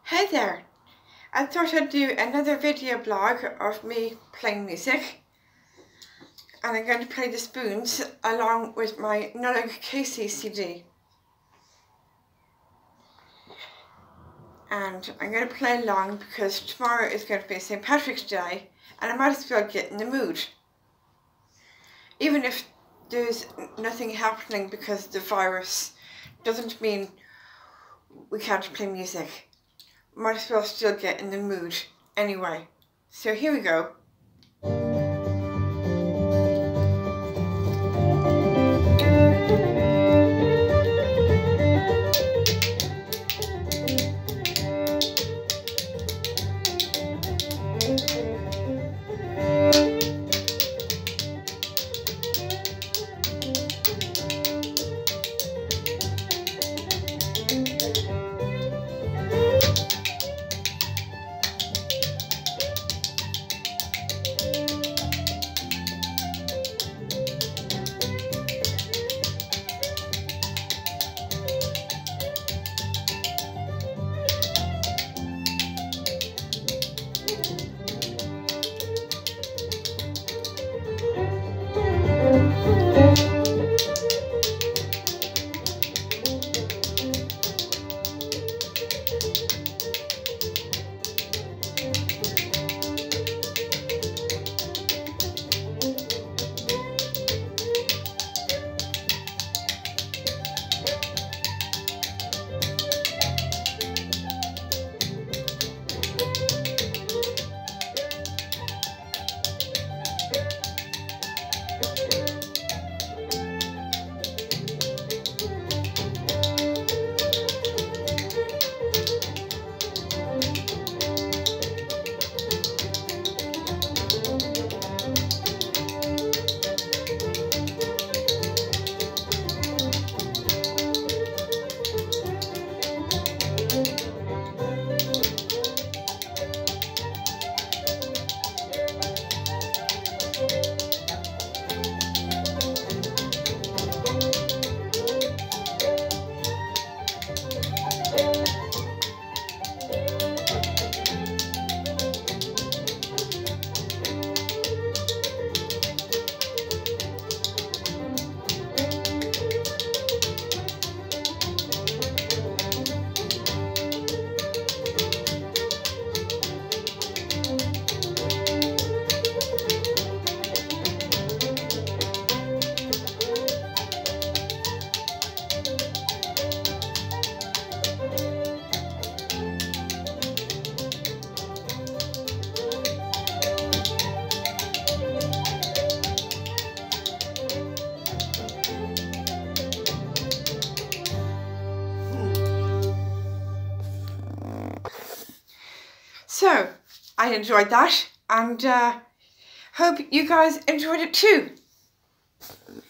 Hey there! I thought I'd do another video blog of me playing music, and I'm going to play the spoons along with my Nollaig Casey CD. And I'm going to play along because tomorrow is going to be St. Patrick's Day and I might as well get in the mood. Even if there's nothing happening because of the virus, doesn't mean we can't play music. Might as well still get in the mood anyway. So here we go. So, I enjoyed that and hope you guys enjoyed it too.